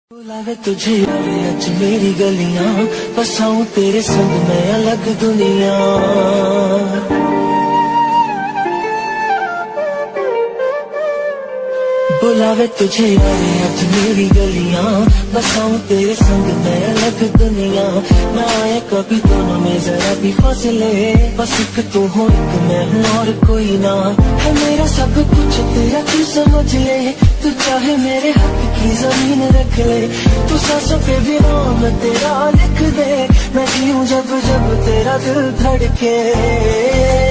बुलावे तुझे यारे आज मेरी गलियां, बसाऊं तेरे संग मैं अलग दुनिया। बुलावे तुझे यारे आज मेरी गलियां, बसाऊं तेरे संग मैं अलग दुनिया। ना आए कभी दोनों में जरा भी फासले, बस एक तू हो एक मैं हूँ और कोई ना। है मेरा सब कुछ तेरा तू समझ ले, तू चाहे मेरे हक की जमीन रख ले। तू सांसों पे भी नाम तेरा लिख दे, मैं जीऊं जब जब तेरा दिल धड़के।